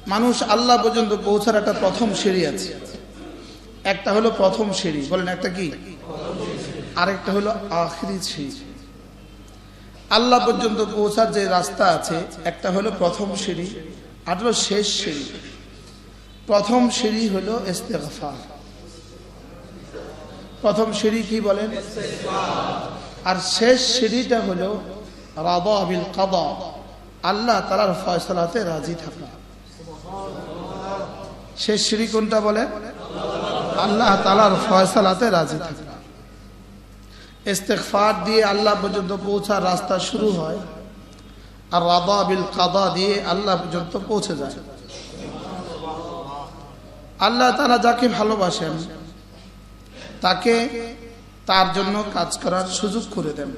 মানুষ আল্লাহ পর্যন্ত পৌঁছার একটা প্রথম সিঁড়ি আছে। একটা হলো প্রথম সিঁড়ি, বলেন একটা কি, আরেকটা হলো আখিরি সিঁড়ি। আল্লাহ পর্যন্ত পৌঁছার যে রাস্তা আছে, একটা হলো প্রথম সিঁড়ি আর হলো শেষ সিঁড়ি। প্রথম সিঁড়ি হলো ইস্তেগফার। প্রথম সিঁড়ি কি বলেন? আর শেষ সিঁড়িটা হলো রাদা বিল কাদা, আল্লাহ তাআলার ফয়সালাতে রাজি থাকা। শেষ সিঁড়ি কোনটা বলেন? আল্লাহ তাআলার ফয়সালাতে রাজি থাকা। ইস্তেগফার দিয়ে আল্লাহ পর্যন্ত পৌঁছার রাস্তা শুরু হয়, আর রাদা বিল কাদা দিয়ে আল্লাহ পর্যন্ত পৌঁছে যায়। আল্লাহ তাআলা যাকে ভালোবাসেন তাকে তার জন্য কাজ করার সুযোগ করে দেন।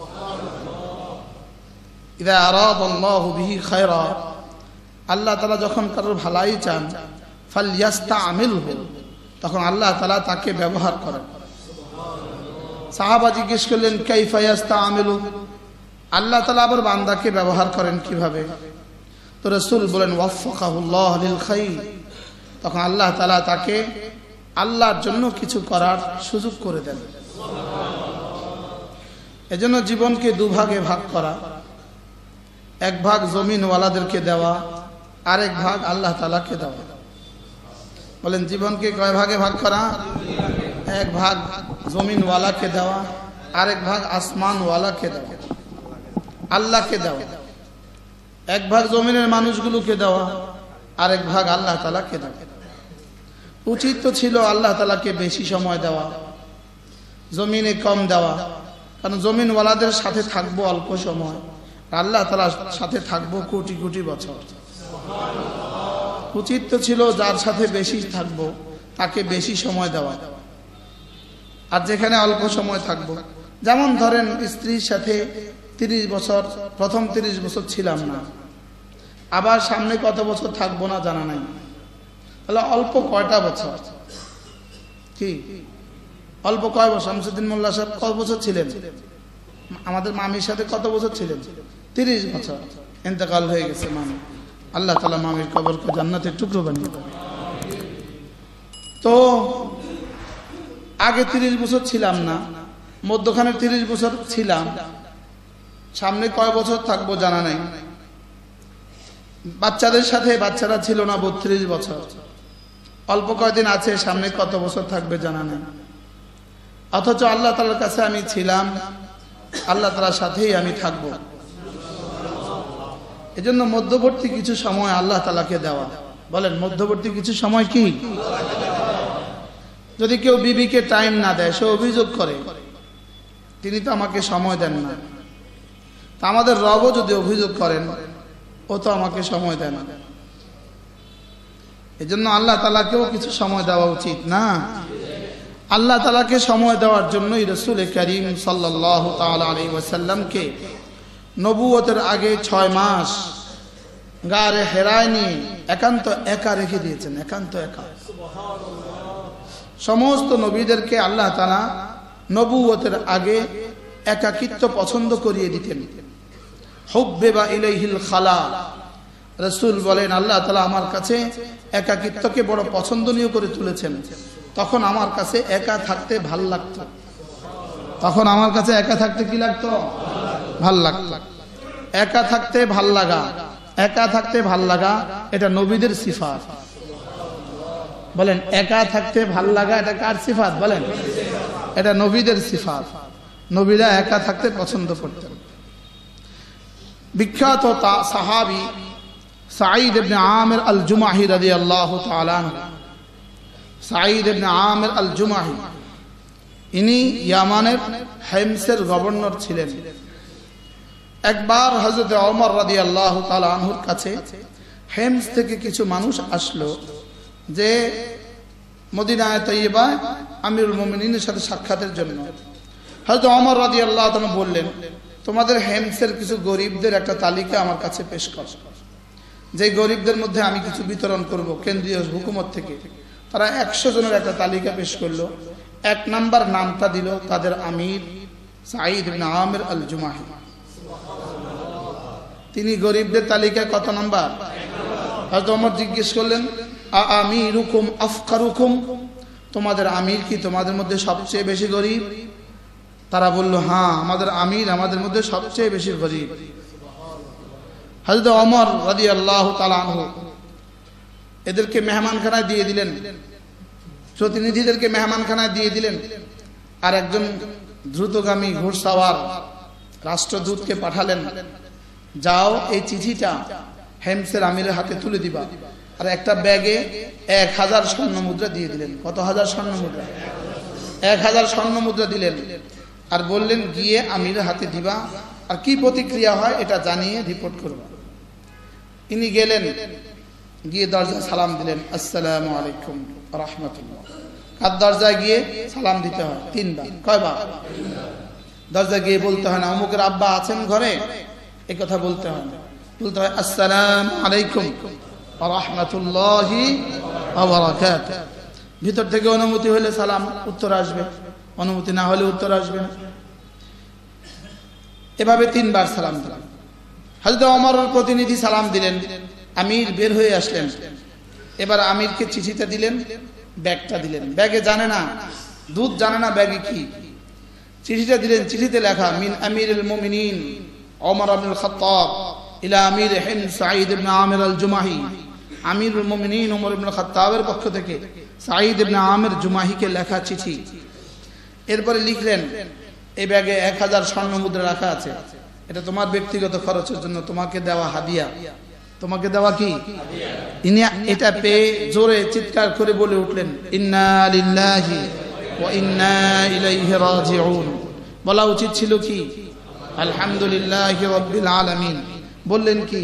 ইযা আরাদাল্লাহু বিহি খায়রা, আল্লাহ তাআলা যখন কারোর ভালাই চান, ফালইয়াস্তামিলহু, তখন আল্লাহ তাআলা তাকে ব্যবহার করেন। সাহাবা জিজ্ঞেস করলেন, কাইফা ইয়াস্তামিলু, আল্লাহ তাআলা আবার বান্দাকে ব্যবহার করেন কিভাবে? তো রাসূল বলেন, ওয়াফাকাহুল্লাহ লিল খায়র, তখন আল্লাহ তাআলা তাকে আল্লাহর জন্য কিছু করার সুযোগ করে দেন। এজন্য জীবনকে দুভাগে ভাগ করা, এক ভাগ জমিনওয়ালাদেরকে দেওয়া, আরেক ভাগ আল্লাহ তাআলাকে দেওয়া। বলেন জীবনকে কয় ভাগে ভাগ করা? এক ভাগ জমিনওয়ালাকে দেওয়া, আরেক ভাগ আসমানওয়ালাকে দেওয়া, আল্লাহকে দেওয়া। এক ভাগ জমিনের মানুষগুলোকে দেওয়া, আরেক ভাগ আল্লাহ তাআলাকে দেওয়া। উচিত তো ছিল আল্লাহ তাআলাকে বেশি সময় দেওয়া, জমিনে কম দেওয়া, কারণ জমিনওয়ালাদের সাথে থাকবো অল্প সময়, আল্লাহ তাআলার সাথে থাকবো কোটি কোটি বছর। উচিত তো ছিল যার সাথে বেশি থাকবো তাকে বেশি সময় দেওয়া, আর যেখানে অল্প সময় থাকবো, যেমন ধরেন স্ত্রীর সাথে 30 বছর, প্রথম 30 বছর ছিলাম না, আবার সামনে কত বছর থাকবো না জানা নাই, তাহলে অল্প কয়টা বছর? কি অল্প কয় বছর? শামসুদ্দিন মোল্লা সাহেব কত বছর ছিলেন? আমাদের মামির সাথে কত বছর ছিলেন? 30 বছর। ইন্তেকাল হয়ে গেছে মামি, আল্লাহ তাআলা মামির কবরকে জান্নাতের টুকরো বানিয়ে দেন। তো আগে 30 বছর ছিলাম না, মধ্যখানে 30 বছর ছিলাম, সামনে কয় বছর থাকবো জানা নাই। বাচ্চাদের সাথে বাচ্চারা ছিল না 32 বছর, অল্প কয়দিন আছে, সামনে কত বছর থাকবে জানা নাই। অথচ আল্লাহ তাআলার কাছে আমি ছিলাম, আল্লাহ তাআলার সাথেই আমি থাকবো। এজন্য মধ্যবর্তী কিছু সময় আল্লাহ তাআলাকে দেওয়া। বলেন মধ্যবর্তী কিছু সময় কি? যদি কেউ বিবিকে টাইম না দেয়, সে অভিযোগ করে তিনি তো আমাকে সময় দেন না। তা আমাদের রবও যদি অভিযোগ করেন, ও তো আমাকে সময় দেয় না। এজন্য আল্লাহ তাআলাকেও কিছু সময় দেওয়া উচিত না? আল্লাহ তাআলাকে সময় দেওয়ার জন্যই রাসূল করিম সাল্লাল্লাহু তাআলা আলাইহি ওয়াসাল্লামকে নবুয়তের আগে 6 মাস গারে হেরায় নিয়ে একান্ত একা রেখে দিয়েছেন। একান্ত একা। সমস্ত নবীদেরকে আল্লাহ তাআলা নবুয়তের আগে একাকিত্ব পছন্দ করিয়ে দিতেন। হুব্বিবা ইলাইহিল খালা, রাসূল বলেন আল্লাহ তাআলা আমার কাছে একাকিত্বকে বড় পছন্দনীয় করে তুলেছেন। তখন আমার কাছে একা থাকতে ভাল লাগতো। তখন আমার কাছে একা থাকতে কি লাগতো? ভাল লাগতো। একা থাকতে ভাল লাগা, একা থাকতে ভাল লাগা এটা নবীদের সিফাত। বলেন একা থাকতে ভাল লাগা এটা কার সিফাত? বলেন এটা নবীদের সিফাত। নবীরা একা থাকতে পছন্দ করতেন। বিখ্যাত সাহাবী সাঈদ ইবনে আমির আল জুমাহি রাদিয়াল্লাহু তাআলা আনহু, সাঈদ ইবনে আমির আল জুমাহি, ইনি ইয়ামানের হেমসের গভর্নর ছিলেন। একবার হযরত ওমর রাদিয়াল্লাহু তাআলা আনহুর কাছে হেমস থেকে কিছু মানুষ আসলো যে মদিনায়ে তয়্যিবায় আমিরুল মুমিনিনের সাথে সাক্ষাতের জন্য। হযরত ওমর রাদিয়াল্লাহু তাআলা বললেন, তোমাদের হেমসের কিছু গরিবদের একটা তালিকা আমার কাছে পেশ কর, যে গরিবদের মধ্যে আমি কিছু বিতরণ করব কেন্দ্রীয় হুকুমত থেকে। তারা 100 জনের একটা তালিকা পেশ করলো। 1 নাম্বার নামটা দিল তাদের আমির সাঈদ ইবনে আমির আল জুমাহি। তিনি গরিবদের তালিকায় কত নাম্বার? হযরত ওমর জিজ্ঞেস করলেন, আমিরুকুম আফকারুকুম, তোমাদের আমির কি তোমাদের মধ্যে সবচেয়ে বেশি গরিব? তারা বলল, হ্যাঁ, আমাদের আমির আমাদের মধ্যে সবচেয়ে বেশি গরিব। হযরত ওমর রাদিয়াল্লাহু তাআলা আনহু এদেরকে মেহমানখানায় দিয়ে দিলেন, প্রতিনিধিদেরকে মেহমানখানায় দিয়ে দিলেন। আর একজন দ্রুতগামী ঘোড়সাওয়ার রাষ্ট্রদূতকে পাঠালেন, যাও এই চিঠিটা হেমসের আমিরের হাতে তুলে দিবা। আর একটা ব্যাগে 1000 স্বর্ণ মুদ্রা দিয়ে দিলেন। কত হাজার স্বর্ণ মুদ্রা? 1000 স্বর্ণ মুদ্রা দিলেন। আর বললেন, গিয়ে আমিরের হাতে দিবা, আর কি প্রতিক্রিয়া হয় এটা জানিয়ে রিপোর্ট করবা। ইনি গেলেন, গিয়ে দরজায় সালাম দিলেন, আসসালামু আলাইকুম ওয়া রাহমাতুল্লাহ। আর দরজায় গিয়ে সালাম দিতে হয় 3 বার। কয়বার? দরজায় গিয়ে বলতে হয় না অমুকের আব্বা আছেন ঘরে, এই কথা বলতে হয় না, বলতে হয় আসসালামু আলাইকুম ওয়া রাহমাতুল্লাহি ওয়া বারাকাতুহু। ভিতর থেকে অনুমতি হলে সালাম উত্তর আসবে, অনুমতি না হলে উত্তর আসবে না। এভাবে 3 বার সালাম দিলেন। হযরত ওমরের প্রতিনিধি সালাম দিলেন, আমির বের হয়ে আসলেন। এবার আমিরকে চিঠিটা দিলেন, ব্যাগটা দিলেন। ব্যাগে জানে না, দুধ জানে না ব্যাগে কি। চিঠিটা দিলেন, চিঠিতে লেখা, মিন আমিরুল মুমিনিন ওমর ইবনুল খাত্তাব ইলা আমির হিমস সাঈদ ইবনে আমির আল জুমাহি। আমিরুল মুমিনিন ওমর ইবনুল খাত্তাবের পক্ষ থেকে সাঈদ ইবনে আমির জুমাহিকে লেখা চিঠি। এরপরে লিখলেন, এই ব্যাগে 1000 স্বর্ণ মুদ্রা রাখা আছে, এটা তোমার ব্যক্তিগত খরচের জন্য তোমাকে দেওয়া হাদিয়া। তোমাকে দেওয়া কি? ইনি এটা পেয়ে জোরে চিৎকার করে বলে উঠলেন, ইন্না লিল্লাহি ওয়া ইন্না ইলাইহি রাজিউন। বলা উচিত ছিল কি? আলহামদুলিল্লাহি রাব্বিল আলামিন। বললেন কি?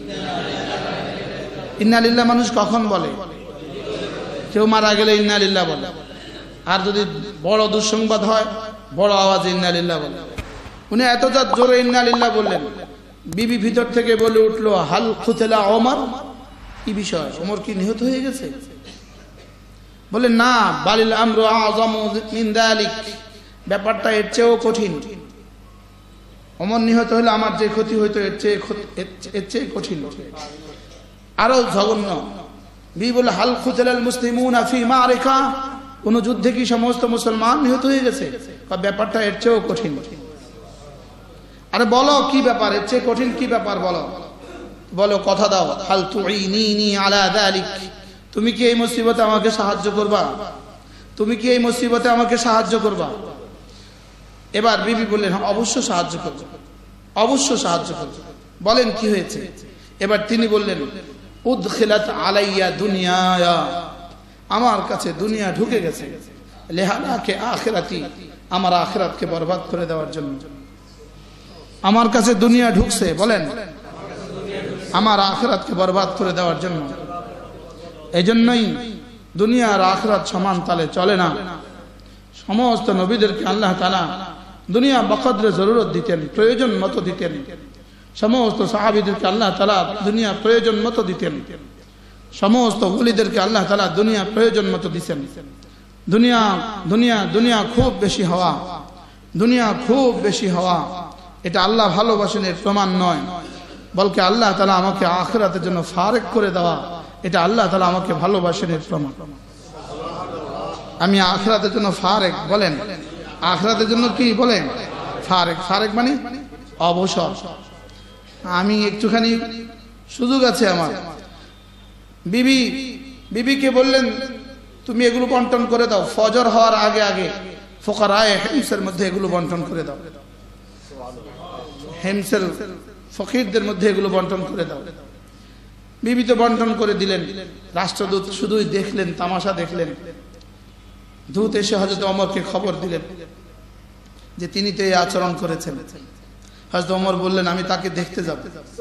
ইন্না লিল্লাহ মানুষ কখন বলে? কেউ মারা গেলে ইন্না লিল্লাহ বলে। আর যদি বড় দুঃসংবাদ হয়, বড় আওয়াজে ইন্না লিল্লাহ বলে। উনি এত জোরে ইন্না লিল্লাহ বললেন, বিবি ভিতর থেকে বলে উঠলো, হাল খুতলা ওমর। কি বিষয়? ওমর কি নিহত হয়ে গেছে? বলে না, বালিল আমরু আযামু মিন যালিক, ব্যাপারটা এর চেয়েও কঠিন। ওমর নিহত হলে আমার যে ক্ষতি হইতো এর চেয়ে কঠিন, আরো জঘন্য। বিবি বলে, হাল খুতলাল মুসলিমুনা ফি মারিকা, কোন যুদ্ধে কি সমস্ত মুসলমান নিহত হয়ে গেছে? ব্যাপারটা এর চেয়েও কঠিন। আরে বলো কি ব্যাপার, এর চেয়ে কঠিন কি ব্যাপার বলো। বলো, কথা দাও। হাল তুইনিনি আলা যালিক, তুমি কি এই মুসিবতে আমাকে সাহায্য করবা? তুমি কি এই মুসিবতে আমাকে সাহায্য করবা? এবার বিবি বললেন, অবশ্য সাহায্য করব, অবশ্য সাহায্য করব। বলেন কি হয়েছে? এবার তিনি বললেন, উদখিলাত আলাইয়া দুনিয়ায়া, আমার কাছে দুনিয়া ঢুকে গেছে, লিহালাকে আখিরাতি, আমার আখিরাতকে বরবাদ করে দেওয়ার জন্য। আমার কাছে দুনিয়া ঢুকছে, বলেন, আমার আখিরাতকে বরবাদ করে দেওয়ার জন্য। এই জন্যই দুনিয়া আর আখিরাত সমান তালে চলে না। সমস্ত নবীদেরকে আল্লাহ তাআলা দুনিয়া বকদরে জরুরত দিতেন, প্রয়োজন মতো দিতেন। সমস্ত সাহাবীদেরকে আল্লাহ তাআলা দুনিয়া প্রয়োজন মতো দিতেন। সমস্ত ওলিদেরকে আল্লাহ তাআলা দুনিয়া প্রয়োজন মতো দিতেন। দুনিয়া দুনিয়া দুনিয়া খুব বেশি হওয়া, দুনিয়া খুব বেশি হওয়া, এটা আল্লাহ ভালোবাসেন এর প্রমাণ নয়, বলকে আল্লাহ তাআলা আমাকে আখিরাতের জন্য ফারেক করে দেওয়া, এটা আল্লাহ তাআলা আমাকে ভালোবাসেন এর প্রমাণ। আমি আখিরাতের জন্য ফারেক, বলেন, আখিরাতের জন্য কি বলেন? ফারেক। ফারেক মানে অবসর। আমি একটুখানি সুযোগ আছে আমার। বিবিকে বললেন, তুমি এগুলো বন্টন করে দাও, ফজর হওয়ার আগে আগে ফুকারায়ে হিমসের মধ্যে এগুলো বন্টন করে দাও, হিমসের ফকিরদের মধ্যে এগুলো বন্টন করে দাও। বিবি তো বন্টন করে দিলেন। রাষ্ট্রদূত শুধুই দেখলেন, তামাশা দেখলেন। দূত এসে হযরত ওমরকে খবর দিলেন যে তিনি তো এই আচরণ করেছেন। হযরত ওমর বললেন, আমি তাকে দেখতে যাব,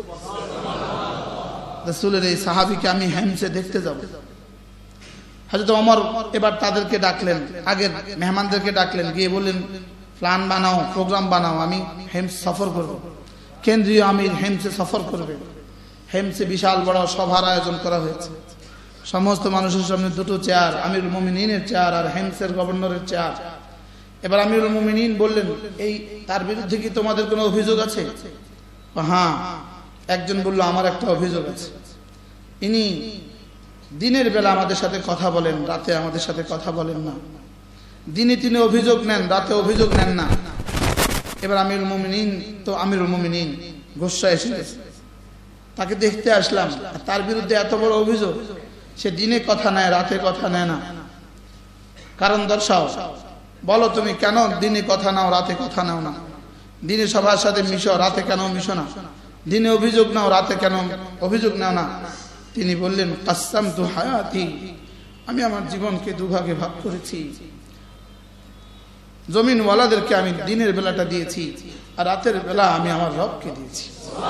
রাসূলের এই সাহাবীকে আমি হিমসে দেখতে যাব। হযরত ওমর এবার তাদেরকে ডাকলেন, আগের মেহমানদেরকে ডাকলেন, গিয়ে বললেন, প্ল্যান বানাও, প্রোগ্রাম বানাও, আমি হিমস সফর করব। কেন্দ্রীয় আমির হিমসে সফর করবে। হিমসে বিশাল বড় সভার আয়োজন করা হয়েছে। সমস্ত মানুষের সামনে 2টো চেয়ার, আমিরুল মুমিনিনের চেয়ার আর হিমসের গভর্নরের চেয়ার। এবার আমিরুল মুমিনিন বললেন, এই তার বিরুদ্ধে কি তোমাদের কোনো অভিযোগ আছে? হ্যাঁ। একজন বলল, আমার একটা অভিযোগ আছে। ইনি দিনের বেলা আমাদের সাথে কথা বলেন, রাতে আমাদের সাথে কথা বলেন না। দিনে তিনি অভিযোগ নেন, রাতে অভিযোগ নেন না। এবার আমিরুল মুমিনিন তো আমিরুল মুমিনিন গোসা এসে গেছে, তাকে দেখতে আসলাম, তার বিরুদ্ধে এত বড় অভিযোগ, সে দিনে কথা নেয়, রাতে কথা নেয় না। কারণ দর্শাও, বলো তুমি কেন দিনে কথা নাও, রাতে কথা নাও না? দিনে সবার সাথে মিশো, রাতে কেন মিশো না? দিনে অভিযোগ নাও, রাতে কেন অভিযোগ নাও না? তিনি বললেন, কাসসামতু হায়াতি, আমি আমার জীবনকে দুভাগে ভাগ করেছি। জমিনওয়ালাদেরকে আমি দিনের বেলাটা দিয়েছি, আর রাতের বেলা আমি আমার রবকে দিয়েছি।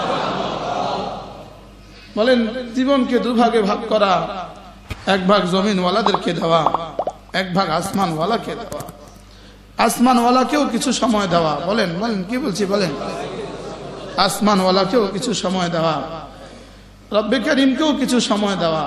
বলেন, জীবনকে দুভাগে ভাগ করা, এক ভাগ জমিনওয়ালাদেরকে দেওয়া, এক ভাগ আসমানওয়ালাকে দেওয়া। আসমানওয়ালাকেও কিছু সময় দেওয়া। বলেন বলেন কি বলছি বলেন, আসমানওয়ালাকেও কিছু সময় দেওয়া, রব্বে কারীমকেও কিছু সময় দেওয়া,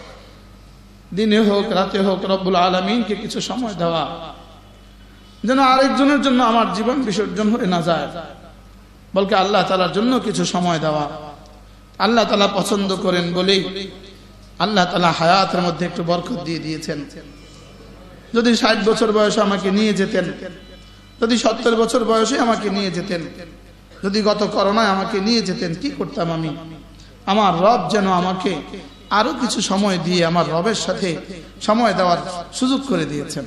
দিনে হোক রাতে হোক রব্বুল আলামিনকে কিছু সময় দেওয়া, যেন আরেকজনের জন্য আমার জীবন বিসর্জন হয়ে না যায়, বলকে আল্লাহ তাআলার জন্য কিছু সময় দেওয়া। আল্লাহ তাআলা পছন্দ করেন বলেই আল্লাহ তাআলা হায়াতের মধ্যে একটু বরকত দিয়ে দিয়েছেন। যদি 60 বছর বয়সে আমাকে নিয়ে যেতেন, যদি 70 বছর বয়সে আমাকে নিয়ে যেতেন, যদি গত করোনায় আমাকে নিয়ে যেতেন, কি করতাম আমি? আমার রব যেন আমাকে আরো কিছু সময় দিয়ে আমার রবের সাথে সময় দেওয়ার সুযোগ করে দিয়েছেন।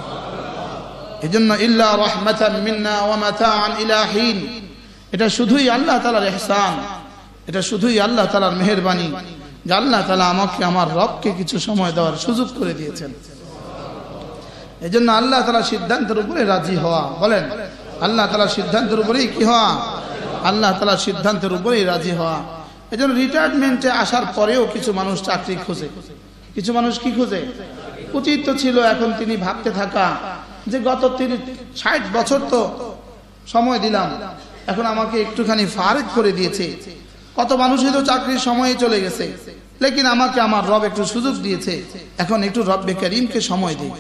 এজন্য ইল্লা রাহমাতান মিন্না ওয়া মাতাআন ইলা হিন, এটা শুধুই আল্লাহ তাআলার ইহসান, এটা শুধুই আল্লাহ তাআলার মেহেরবানি যে আল্লাহ তাআলা আমাকে আমার রবকে কিছু সময় দেওয়ার সুযোগ করে দিয়েছেন। এজন্য আল্লাহ তাআলার সিদ্ধান্তের উপরে রাজি হওয়া। বলেন, আল্লাহ তাআলার সিদ্ধান্তের উপরেই কি হওয়া? আল্লাহ তাআলার সিদ্ধান্তের উপরেই রাজি হওয়া। এজন্য রিটায়ারমেন্টে আসার পরেও কিছু মানুষ চাকরি খোঁজে, কিছু মানুষ কি খোঁজে? উচিত তো ছিল এখন তিনি ভাবতে থাকা যে গত 60 বছর তো সময় দিলাম, এখন আমাকে একটুখানি ফারেক করে দিয়েছে। কত মানুষই তো চাকরির সময়ে চলে গেছে, লেকিন আমাকে আমার রব একটু সুযোগ দিয়েছে, এখন একটু রব্বে কারীমকে সময় দিই।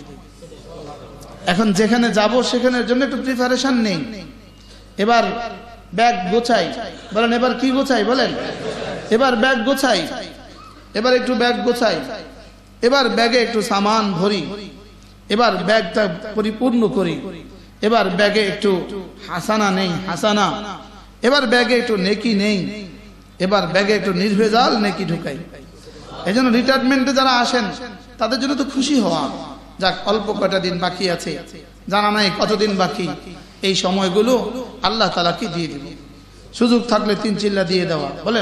এখন যেখানে যাব সেখানের জন্য একটু প্রিপারেশন নেই। এবার ব্যাগ গোছাই। বলেন, এবার কি গোছাই? বলেন, এবার ব্যাগ গোছাই, এবার একটু ব্যাগ গোছাই, এবার ব্যাগে একটু সামান ভরি, এবার ব্যাগটা পরিপূর্ণ করি, এবার ব্যাগে একটু হাসানা নেই, হাসানা, এবার ব্যাগে একটু নেকি নেই, এবার ব্যাগে একটু নির্ভেজাল নেকি ঢুকাই। এই জন্য রিটায়ারমেন্টে যারা আসেন তাদের জন্য তো খুশি হওয়া, যাক অল্প কয়টা দিন বাকি আছে, জানা নাই কতদিন বাকি, এই সময়গুলো আল্লাহ তাআলাকে দিয়ে দিব। সুযোগ থাকলে 3 চিল্লা দিয়ে দেওয়া। বলেন,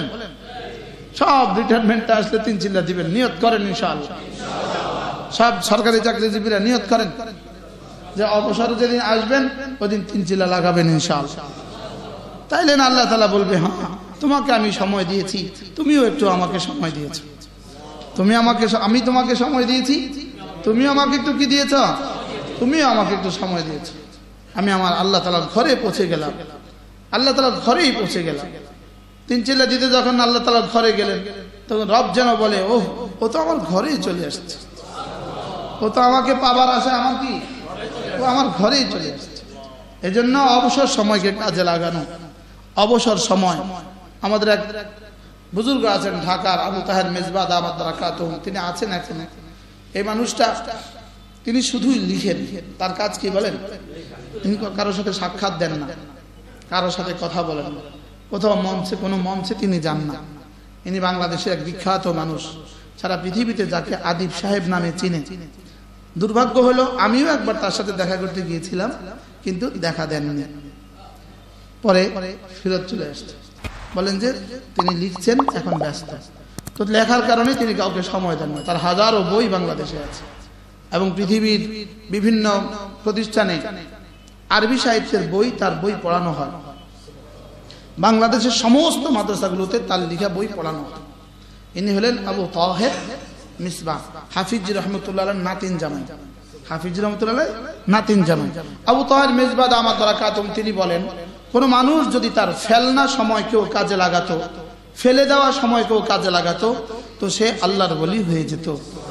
সব রিটায়ারমেন্টে আসলে 3 চিল্লা দিবেন, নিয়ত করেন ইনশাআল্লাহ। সব সরকারি চাকরিজীবীরা নিয়ত করেন যে অবসরে যেদিন আসবেন ওদিন 3 চিল্লা লাগাবেন ইনশাআল্লাহ। তাইলে না আল্লাহ তাআলা বলবে, হ্যাঁ তোমাকে আমি সময় দিয়েছি, তুমিও একটু আমাকে সময় দিয়েছো, আমি তোমাকে সময় দিয়েছি, তুমিও আমাকে একটু কি দিয়েছ? তুমিও আমাকে একটু সময় দিয়েছো। আমি আমার আল্লাহ তাআলার ঘরে পৌঁছে গেলাম, আল্লাহ তাআলার ঘরেই পৌঁছে গেলাম। 3 চিল্লা দিতে যখন আল্লাহ তাআলার ঘরে গেলেন, তখন রব যেন বলে, ওহ, ও তো আমার ঘরেই চলে আসছে, ও তো আমাকে পাবার আশা আমার কি, ও আমার ঘরেই চলে আসছে। এজন্য অবসর সময়কে কাজে লাগানো। অবসর সময়, আমাদের এক বুজুর্গ আছেন ঢাকার, আবু তাহের মেজবা দামাত বারাকাতুহু, তিনি আছেন এখানে। এই মানুষটা তিনি শুধুই লিখেন, তার কাজ কি বলেন? তিনি কারোর সাথে সাক্ষাৎ দেন না, কারোর সাথে কথা বলেন না, কোথাও মঞ্চে কোনো মঞ্চে তিনি যান না। ইনি বাংলাদেশের এক বিখ্যাত মানুষ, সারা পৃথিবীতে যাকে আদিব সাহেব নামে চিনে। দুর্ভাগ্য হলো আমিও একবার তার সাথে দেখা করতে গিয়েছিলাম, কিন্তু দেখা দেননি, পরে ফেরত চলে আসছে। বলেন যে তিনি লিখছেন, এখন ব্যস্ত, তো লেখার কারণে তিনি কাউকে সময় দেন না। তার হাজারো বই বাংলাদেশে আছে এবং পৃথিবীর বিভিন্ন প্রতিষ্ঠানে আরবি সাহিত্যের বই, তার বই পড়ানো হয়। বাংলাদেশের সমস্ত মাদ্রাসাগুলোতে তার লেখা বই পড়ানো হয়। ইনি হলেন আবু তাহের মিসবাহ, হাফিজ রহমতুল্লাহ নাতিন জামাই, হাফিজ রহমতুল্লাহ নাতিন জামাই আবু তাহের মিসবাহ দামাত বারাকাতুহু। তিনি বলেন, কোন মানুষ যদি তার ফেলনা সময়কেও কাজে লাগাতো, ফেলে দেওয়া সময়কেও কাজে লাগাতো, তো সে আল্লাহর ওলি হয়ে যেত।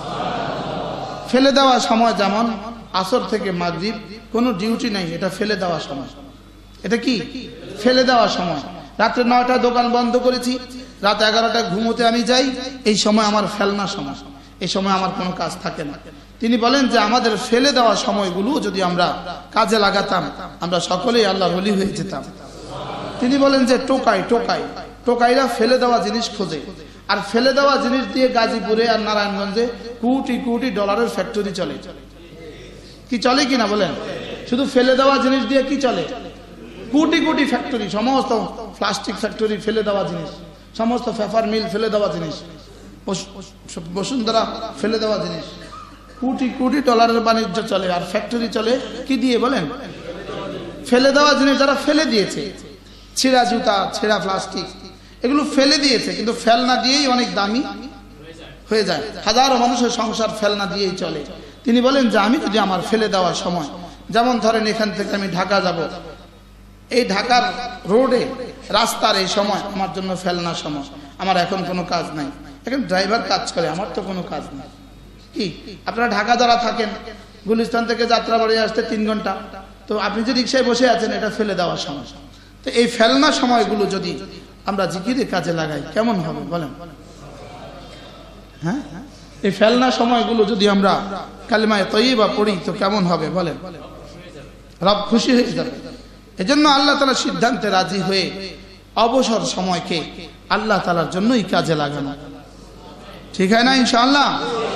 ফেলে দেওয়া সময় যেমন আসর থেকে মাগরিব কোনো ডিউটি নাই, এটা ফেলে দেওয়া সময়। এটা কি? ফেলে দেওয়া সময়। রাত্রে 9টায় দোকান বন্ধ করেছি, রাত 11টায় ঘুমোতে আমি যাই, এই সময় আমার ফেলনা সময়, এই সময় আমার কোনো কাজ থাকে না। তিনি বলেন যে আমাদের ফেলে দেওয়া সময়গুলো যদি আমরা কাজে লাগাতাম, আমরা সকলেই আল্লাহর ওলি হয়ে যেতাম। তিনি বলেন যে টোকাইরা ফেলে দেওয়া জিনিস খোঁজে, আর ফেলে দেওয়া জিনিস দিয়ে গাজীপুরে আর নারায়ণগঞ্জে কোটি কোটি ডলারের ফ্যাক্টরি চলে। কি চলে কিনা বলেন? শুধু ফেলে দেওয়া জিনিস দিয়ে কি চলে? কোটি কোটি ফ্যাক্টরি, সমস্ত প্লাস্টিক ফ্যাক্টরি ফেলে দেওয়া জিনিস, সমস্ত পেপার মিল ফেলে দেওয়া জিনিস, বসুন্ধরা ফেলে দেওয়া জিনিস, কোটি কোটি ডলারের বাণিজ্য চলে। আর ফ্যাক্টরি চলে কি দিয়ে বলেন? ফেলে দেওয়া জিনিস যারা ফেলে দিয়েছে, ছেঁড়া জুতা, ছেঁড়া প্লাস্টিক, এগুলো ফেলে দিয়েছে, কিন্তু ফেলনা দিয়েই অনেক দামি হয়ে যায়। হাজারো মানুষের সংসার ফেলনা দিয়েই চলে। তিনি বলেন যে আমি যদি আমার ফেলে দেওয়ার সময়, যেমন ধরেন এখান থেকে আমি ঢাকা যাব, এই ঢাকার রোডে রাস্তার এই সময় আমার জন্য ফেলনা সময়, আমার এখন কোনো কাজ নাই, এখন ড্রাইভার কাজ করে, আমার তো কোনো কাজ নেই। কি আপনারা ঢাকা যারা থাকেন, গুলিস্তান থেকে যাত্রাবাড়ি আসতে 3 ঘন্টা, তো আপনি যে রিক্সায় বসে আছেন, এটা ফেলে দেওয়ার সময়। তো এই ফেলনা সময়গুলো যদি আমরা জিকিরে কাজে লাগাই কেমন হবে বলেন? হ্যাঁ, এই ফেলনা সময়গুলো যদি আমরা কালিমায়ে তয়্যিবা পড়ি তো কেমন হবে বলেন? রব খুশি হয়ে যাবে। এজন্য আল্লাহ তাআলা সিদ্ধান্তে রাজি হয়ে অবসর সময়কে আল্লাহ তাআলার জন্যই কাজে লাগানো, ঠিক হয় না ইনশাআল্লাহ?